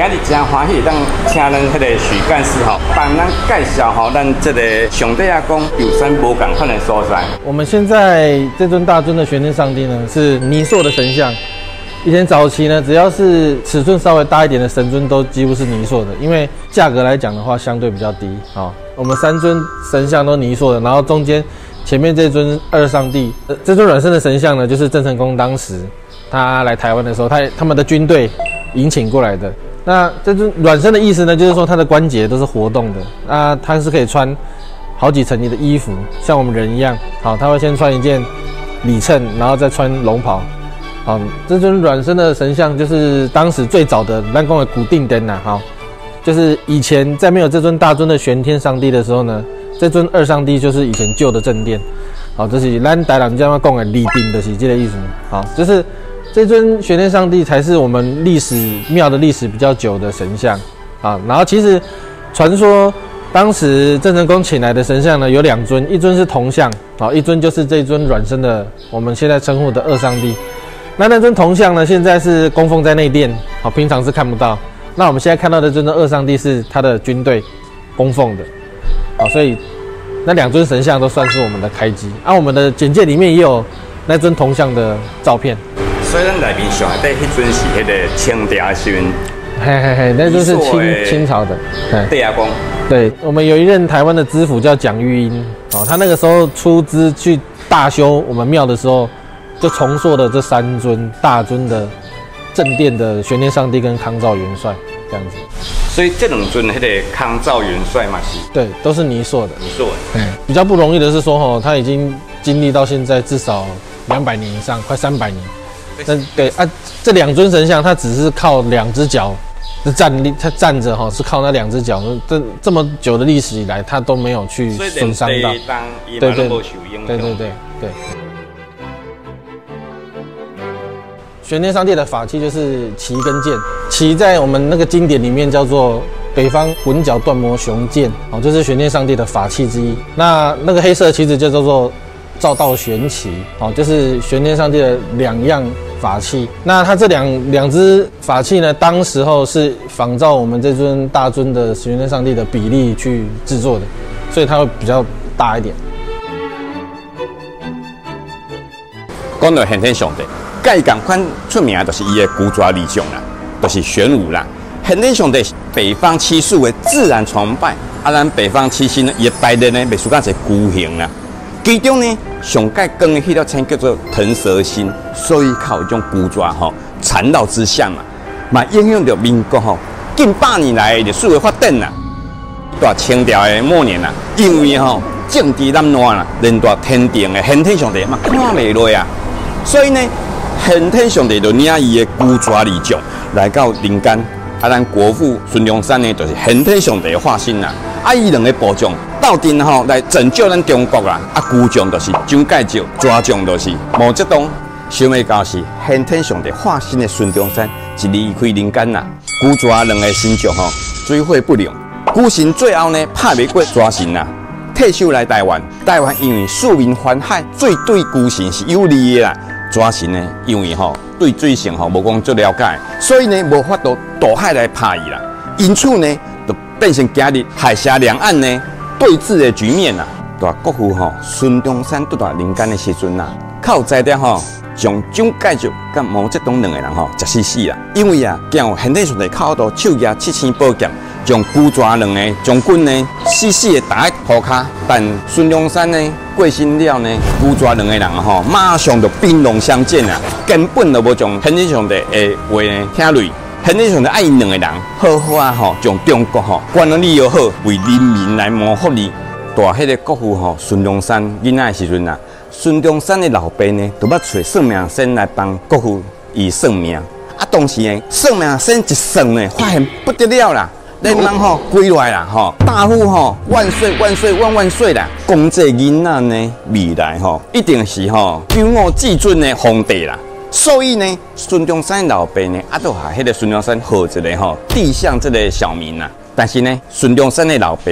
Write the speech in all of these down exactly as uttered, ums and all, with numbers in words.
今日真欢喜，当请咱迄个许干事吼，帮咱介绍吼咱这个上帝啊讲有山无共款的所在。 我们现在这尊大尊的玄天上帝呢，是泥塑的神像。以前早期呢，只要是尺寸稍微大一点的神尊，都几乎是泥塑的，因为价格来讲的话，相对比较低。好，我们三尊神像都泥塑的，然后中间前面这尊二上帝，呃，这尊软身的神像呢，就是郑成功当时他来台湾的时候，他他们的军队迎请过来的。那这尊软身的意思呢，就是说它的关节都是活动的，那它是可以穿好几层的衣服，像我们人一样。好，他会先穿一件里衬，然后再穿龙袍。好，这尊软身的神像就是当时最早的咱讲的古定灯呐。好，就是以前在没有这尊大尊的玄天上帝的时候呢，这尊二上帝就是以前旧的正殿。好，这是咱台人这样讲的立定，就是这个意思。好，就是这尊玄天上帝才是我们历史庙的历史比较久的神像。好，然后其实传说当时郑成功请来的神像呢有两尊，一尊是铜像，好，一尊就是这尊软身的我们现在称呼的二上帝。那那尊铜像呢，现在是供奉在内殿，好，平常是看不到。那我们现在看到的这尊二上帝是他的军队供奉的，好，所以那两尊神像都算是我们的开基。啊，我们的简介里面也有那尊铜像的照片。 所以咱内面上底迄尊是迄个清朝的时阵， 嘿嘿嘿，那尊是清清朝的。 对啊，公。 对，我们有一任台湾的知府叫蒋玉英，哦，他那个时候出资去大修我们庙的时候，就重塑的这三尊大尊的正殿的玄天上帝跟康兆元帅这样子。 所以这两尊迄个康兆元帅嘛是， 对，都是泥塑的。 泥塑的。 嗯，比较不容易的是说，吼，他已经经历到现在至少两百年以上，快三百年。那对啊，这两尊神像，他只是靠两只脚的站立，他站着哈，是靠那两只脚。这这么久的历史以来，他都没有去损伤到。对对对对对对对。玄天上帝的法器就是旗跟剑，旗在我们那个经典里面叫做北方滚角断魔雄剑，哦，这是玄天上帝的法器之一。那那个黑色的旗子就叫做照道玄旗，哦，就是玄天上帝的两样法器。那它这两两只法器呢，当时候是仿照我们这尊大尊的玄天上帝的比例去制作的，所以它会比较大一点。 讲到玄天上帝。介共款出名的就是伊的古爪力将啦，就是玄武啦。玄天上帝是北方七宿的自然崇拜，啊，咱北方七星呢，伊的排列呢，袂输甲一孤形啦。其中呢，上介光的迄条星叫做腾蛇星，所以靠种古爪吼缠绕之象嘛，嘛影响着民国吼近百年来历史的发展啦。在清朝的末年啦，因为吼政治难乱啦，连带天定的玄天上帝嘛看袂落啊，所以呢。玄天上帝就领伊的古爪力将来到人间，啊，咱国父孙中山呢，就是玄天上帝的化身啦。啊，伊两个部将斗阵吼来拯救咱中国啦。啊，古将就是蒋介石，抓将就是毛泽东。想要到是玄天上帝化身的孙中山，一离开人间啦。古爪两个神将吼水火不容，古神最后呢拍袂过抓神啦，退休来台湾。台湾因为四面环海，最对古神是有利的啦。抓神呢，因为吼对水性吼无讲足了解，所以呢无法度渡海来拍伊啦。因此呢，就变成今日海峡两岸呢对峙的局面啦。大国父吼孙中山倒来人间的时阵呐，靠在点吼将蒋介石甲毛泽东两个人吼食死死啦。因为啊，叫玄天上帝靠度手举七星宝剑，将古爪两个将军呢死死的打在涂骹。但孙中山呢？过身了呢，古爪两个人吼，马上就兵戎相见啊，根本就无将玄天上帝的话呢听累。玄天上帝爱因两个人，好好啊吼，将中国吼管理又好，为人民来谋福利。大迄个国父吼，孙中山囡仔的时阵啊，孙中山的老爸呢，就要找算命先来帮国父伊算命。啊，当时呢，算命先一算呢，发现不得了啦。连人吼归来啦吼，大夫吼万岁万岁万万岁啦！讲这囡仔呢，未来吼一定是吼有我至尊的皇帝啦。所以呢，孙中山老爸呢，啊都还迄个孙中山号一个吼，递向这个小民啦。但是呢，孙中山的老爸啦，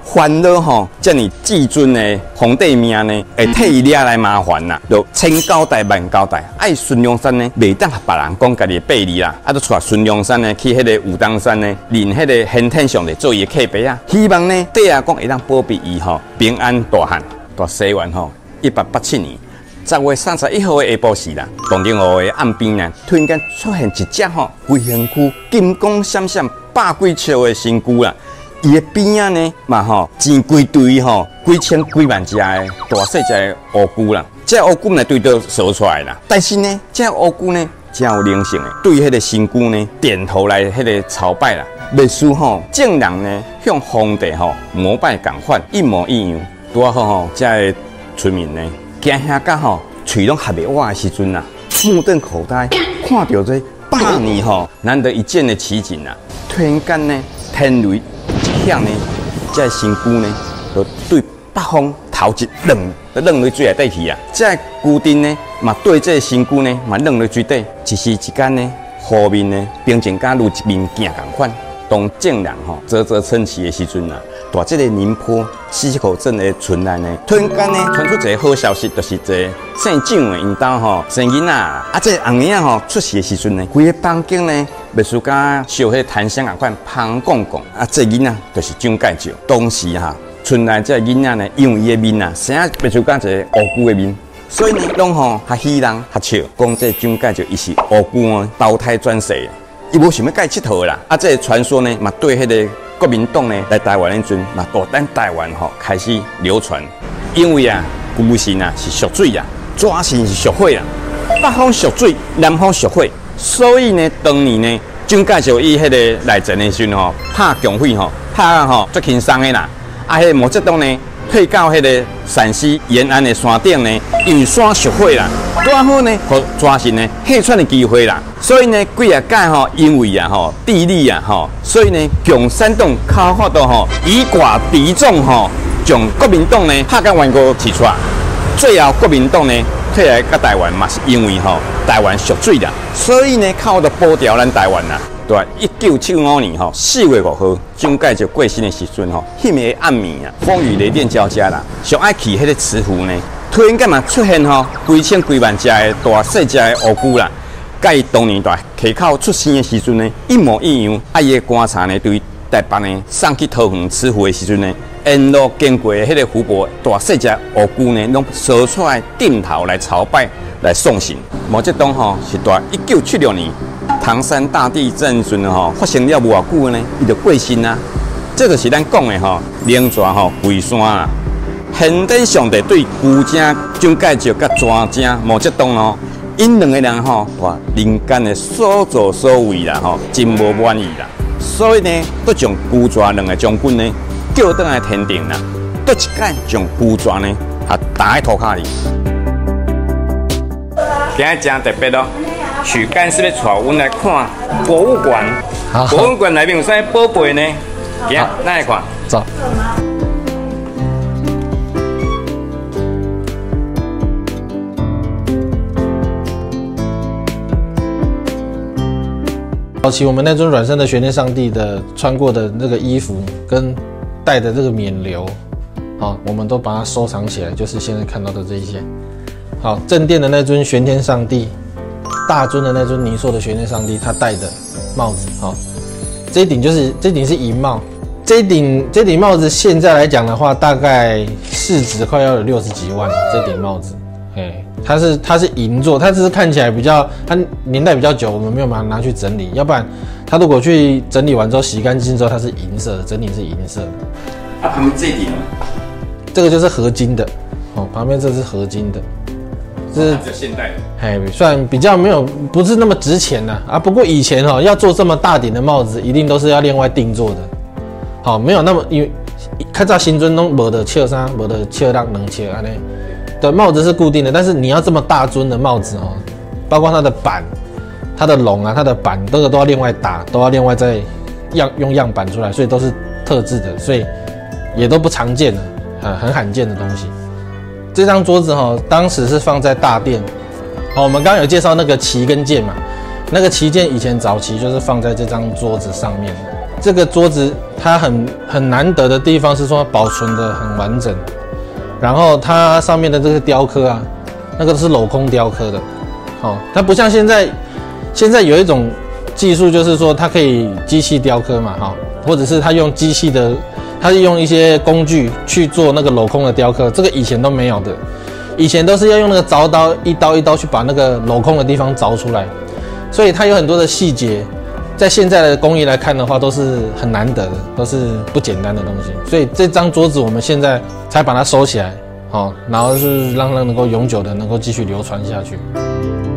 烦恼吼，遮尔至尊的皇帝命呢，会替伊惹来麻烦啦，就千交代万交代。爱孙中山呢，袂当和别人讲家己的秘密啦，啊，就带孙中山呢去迄个武当山呢，领迄个先天上帝做伊的客碑啊，希望呢，帝啊讲会当保庇伊吼平安大汉。大西元吼，一八八七年十月三十一号的下晡时啦，东京湖的岸边呢，突然间出现一只吼，规身躯金光闪闪、百几尺的身躯啦。伊的边仔呢，嘛吼，真规堆吼，几千几万只的大细只的乌龟啦。这乌龟呢，对都搜出来啦。但是呢，这乌龟呢，真有灵性的，对迄个身躯呢，点头来迄个朝拜啦。秘书吼，正人呢，向皇帝吼膜拜共款，一模一样。拄啊好吼，这个村民呢，惊吓到吼，嘴拢合袂歪的时阵啊，目瞪口呆，看到这百年吼难得一见的奇景啊，突然间呢，天雷一响呢，这身躯呢，就对北方头一扔，就扔落水内底去啊。这龟丁呢，嘛对这身躯呢，嘛扔落水底。一时之间呢，湖面呢，变成甲如一面镜共款。当正人吼啧啧称奇的时阵啊，在这个宁波溪口镇的村内呢，突然间呢传出一个好消息，就是一个姓蒋的因兜吼生囡仔啊，这个红囡仔吼出世的时阵呢，规个房间呢，秘书甲烧迄檀香啊款香讲讲，啊，这囡仔就是蒋介石。当时哈，村内这囡仔呢，因为伊的面啊，生啊秘书甲一个乌龟的面。所以呢，拢吼较喜人较笑，讲这蒋介石伊是乌龟哦投胎转世。伊无想要甲伊佚佗啦，啊，这个传说呢，嘛对迄个国民党呢来台湾迄阵，嘛到咱台湾吼开始流传。因为啊，龟神啊是属水啊，蛇神是属火啊，北方属水，南方属火，所以呢，当年呢，蒋介石伊迄个内战的时阵吼，拍共匪吼，拍啊吼足轻松的啦，啊，迄个毛泽东呢。退到迄个陕西延安的山顶呢，因为山属火啦，刚好呢，互蛇神呢客串的机会啦。所以呢，几啊届吼，因为啊吼地利啊吼，所以呢，共产党靠法度吼以寡敌众吼，将国民党呢拍到冤锅提出来。最后国民党呢退来到台湾嘛，是因为吼台湾属水啦，所以呢靠着保条咱台湾啦。对，一九七五年吼四月五号，蒋介石过身的时阵吼，迄个暗暝啊，风雨雷电交加啦，上爱去迄个慈湖呢，突然间嘛出现吼几千几万只的大细只的乌龟啦，甲伊当年在溪口出生的时阵呢，一模一样。啊，伊的观察呢，对台北呢送去桃园慈湖的时阵呢，沿路经过迄个湖泊，大细只乌龟呢，拢烧出来点头来朝拜来送行。毛泽东吼是在一九七六年。唐山大地震阵吼发生了无偌久呢，伊就过身啊。这就是咱讲的吼，灵蛇吼跪山啊。现代上帝对龟精蒋介石甲蛇精毛泽东哦，因两个人吼，哇，人间的所作所为啦吼，真无满意啦。所以呢，都将龟蛇两个将军呢叫倒来天庭啦，都一届将龟蛇呢啊打在涂骹里。今日真特别咯。许干事要带阮来看博物馆，博物馆内面有啥宝贝呢？行，咱来看。 走。早期我们那尊软身的玄天上帝的穿过的那个衣服跟戴的这个冕旒，好，我们都把它收藏起来，就是现在看到的这一些。好，正殿的那尊玄天上帝。大尊的那尊泥塑的玄天上帝，他戴的帽子，好、哦，这一顶就是这一顶是银帽，这一顶这顶帽子现在来讲的话，大概市值快要有六十几万了。这顶帽子，哎，它是它是银做，它只是看起来比较，它年代比较久，我们没有把它拿去整理，要不然它如果去整理完之后洗干净之后，它是银色的，整体是银色的。 啊，旁边这一顶， 这个就是合金的，哦，旁边这是合金的。是比较现代的， 哎，算比较没有不是那么值钱的啊。不过以前哈、喔、要做这么大顶的帽子，一定都是要另外定做的。好，没有那么因为看到新尊都没得切啥，没得切让能切安尼。对，帽子是固定的，但是你要这么大尊的帽子哦、喔，包括它的板、它的龙啊、它的板，这个都要另外打，都要另外再样用样板出来，所以都是特制的，所以也都不常见的，啊，很罕见的东西。这张桌子哈，当时是放在大殿。好，我们刚刚有介绍那个旗跟剑嘛，那个旗剑以前早期就是放在这张桌子上面。 这个桌子它很很难得的地方是说它保存的很完整，然后它上面的这个雕刻啊，那个都是镂空雕刻的，哦，它不像现在，现在有一种技术就是说它可以机器雕刻嘛，哈、哦，或者是它用机器的，它用一些工具去做那个镂空的雕刻，这个以前都没有的，以前都是要用那个凿刀一刀一刀去把那个镂空的地方凿出来，所以它有很多的细节。在现在的工艺来看的话，都是很难得的，都是不简单的东西。所以这张桌子我们现在才把它收起来，好，然后是让它能够永久的能够继续流传下去。